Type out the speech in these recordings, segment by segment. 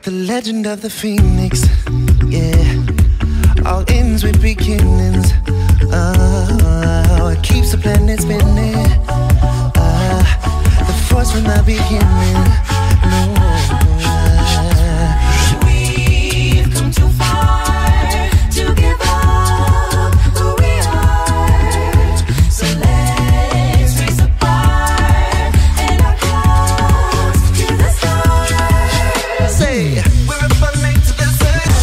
the legend of the phoenix, yeah. All ends with beginnings. It keeps the planet spinning. The force from the beginning. No. We've come too far to give up who we are. So let's raise a bar and our clouds to the stars. Say, we're running to the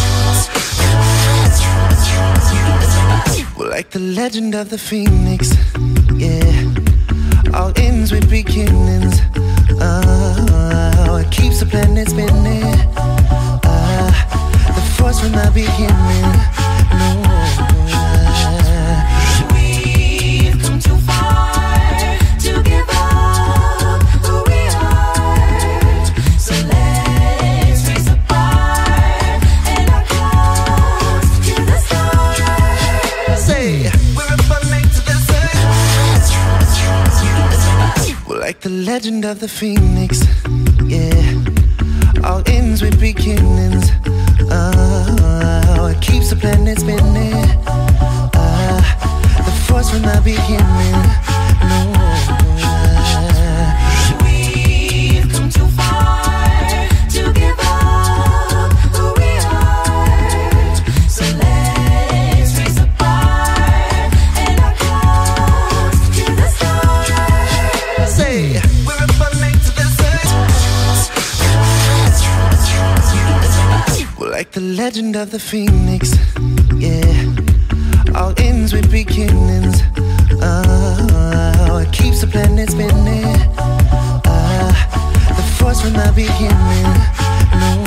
sun. We're like the legend of the phoenix, yeah. All ends with beginnings. It keeps the planet spinning. The force from the beginning. No. We've come too far to give up who we are. So let's raise a bar and our clouds to the stars. Say, we're running to the sun. We're like the legend of the phoenix, yeah. All ends with beginnings. It keeps the planet spinning. The force from the beginning. No. We've come too far to give up who we are. So let's raise a bar and our clouds to the stars. Say, we're running to the sun. We're like the legend of the phoenix, yeah. All ends with beginnings. It keeps the planet spinning. The force from the beginning. No.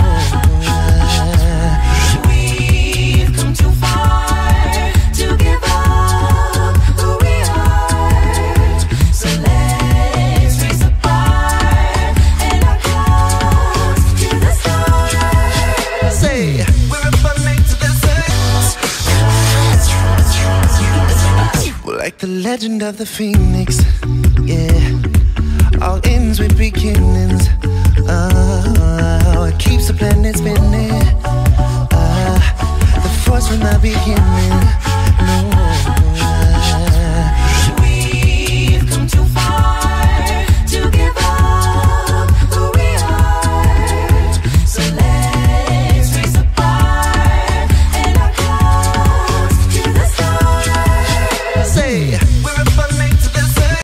We've come too far to give up who we are. So let's raise a bar and our clouds to the stars. Say, we're running to the sun. We're like the legend of the phoenix, yeah. All ends with beginnings. It keeps the planet spinning. The force from the beginning.